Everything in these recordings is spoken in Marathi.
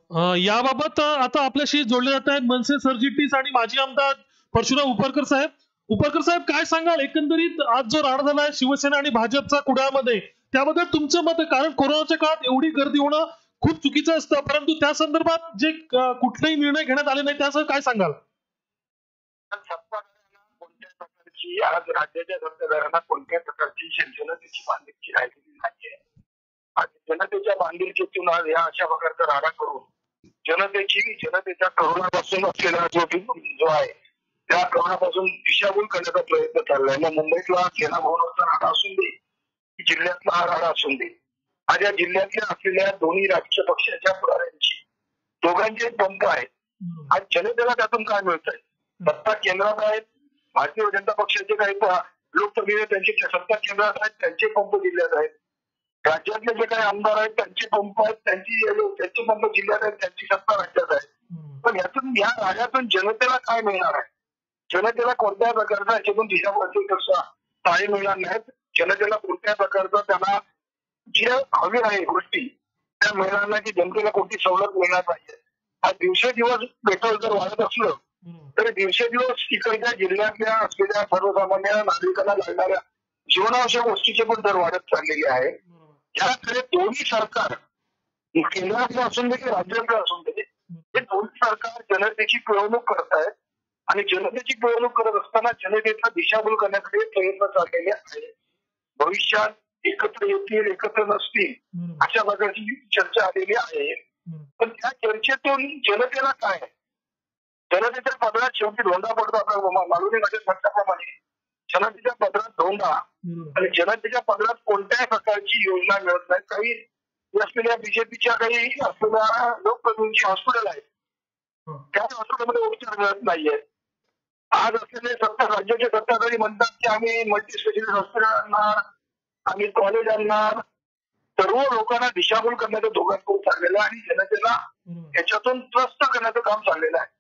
याबाबत आता आपल्याशी जोडले जात आहेत मनसे सरचिटणीस आणि माजी आमदार परशुराम उपरकर साहेब. उपरकर साहेब, काय सांगाल एकंदरीत आज जो राडा झालाय शिवसेना आणि भाजपचा कुडाळमध्ये, त्याबद्दल तुमचं मत आहे? कारण कोरोनाच्या काळात एवढी गर्दी होणं खूप चुकीचं असतं, परंतु त्या संदर्भात जे कुठलेही निर्णय घेण्यात आले नाही, त्यासह काय सांगाल? सत्ताधाऱ्यांना कोणत्या प्रकारची आज राज्याच्या सत्ताधाऱ्यांना कोणत्या प्रकारची जनतेची बांधिलकी राहिलेली नाहीये. आणि जनतेच्या बांधिलकीतून आज या अशा प्रकारचा राडा करून जनतेच्या करोनापासून असलेला जो आहे त्या करोनापासून दिशाभूल करण्याचा प्रयत्न चाललाय. मग मुंबईतला सेना भवनाचा राडा असून दे, जिल्ह्यातला हा राडा असून दे, आज या जिल्ह्यातल्या असलेल्या दोन्ही राजकीय पक्षाच्या पुढाऱ्यांची दोघांचे पंप आहेत. आज जनतेला त्यातून काय मिळतंय? सत्ता केंद्रात आहेत, भारतीय जनता पक्षाचे काही लोकसभेने त्यांचे सत्ता केंद्रात आहेत, त्यांचे पंप जिल्ह्यात आहेत. राज्यातले जे काही आमदार आहेत त्यांचे पंप आहेत, त्यांचे पंप जिल्ह्यात आहेत, त्यांची सत्ता राज्यात आहे. पण यातून या राजातून जनतेला काय मिळणार आहे? जनतेला कोणत्या प्रकारचा याच्यातून दिशाभूल ताळे मिळणार नाहीत. जनतेला कोणत्या प्रकारचा त्यांना जे हवी आहे गोष्टी त्या मिळणार नाही, की जनतेला कोणती सवलत मिळणार पाहिजे. आज दिवसेदिवस पेट्रोल जर वाढत असलं तर दिवसेदिवस इकडच्या जिल्ह्यातल्या असलेल्या सर्वसामान्य नागरिकांना लागणाऱ्या जीवनावश्यक गोष्टीचे पण दर वाढत चाललेले आहे. याकडे दोन्ही सरकार केंद्रातलं असून दे की राज्यातलं असून दे, हे दोन्ही सरकार जनतेची पिळवणूक करतायत आणि जनतेची पिळवणूक करत असताना जनतेचा दिशाभूल करण्याकडे प्रयत्न चाललेले आहेत. भविष्यात एकत्र येतील एकत्र नसतील अशा प्रकारची चर्चा आलेली आहे. पण त्या चर्चेतून जनतेला काय? जनतेच्या पदरात शेवटी धोंडा पडतो. आपल्या मालवणी मध्ये म्हटल्याप्रमाणे जनतेच्या पदरात धोंडा आणि जनतेच्या पदरात कोणत्याही प्रकारची योजना मिळत नाही. काही असलेल्या बीजेपीच्या काही असलेल्या लोकप्रतिनिधींची हॉस्पिटल आहेत, त्या हॉस्पिटलमध्ये उपचार मिळत नाहीये. आज असलेले राज्याचे सत्ताधारी म्हणतात की आम्ही मल्टी स्पेशालिस्ट हॉस्पिटल आणणार, आम्ही कॉलेज आणणार. सर्व लोकांना दिशाभूल करण्याचं धोरण चाललेलं आहे आणि जनतेला याच्यातून त्रस्त करण्याचं काम चाललेलं आहे.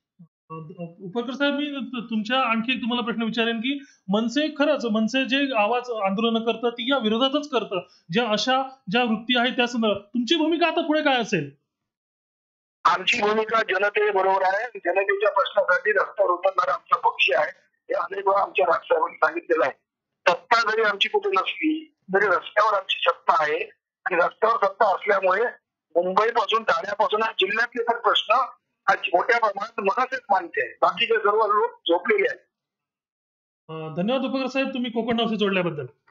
उपरकर साहेब, मी तुमच्या आणखी एक तुम्हाला प्रश्न विचारेन की मनसे जे आवाज आंदोलन करतं ती या विरोधातच करतं, ज्या वृत्ती आहेत त्या संदर्भात तुमची भूमिका आता पुढे काय असेल? आमची भूमिका जनतेबरोबर आहे. जनतेच्या प्रश्नासाठी रस्त्यावर उतरणारा आमचा पक्ष आहे. हे अनेक वेळा आमच्या राजसाहेबांनी सांगितलेलं आहे. सत्ता जरी आमची कुठे नसली तरी रस्त्यावर आमची सत्ता आहे आणि रस्त्यावर सत्ता असल्यामुळे मुंबईपासून ठाण्यापासून जिल्ह्यातले तर प्रश्न आज मोठ्या प्रमाणात मनातच मानते. बाकीचे सर्व लोक झोपलेले आहेत. धन्यवाद उपकर साहेब, तुम्ही कोकण नावशी जोडल्याबद्दल.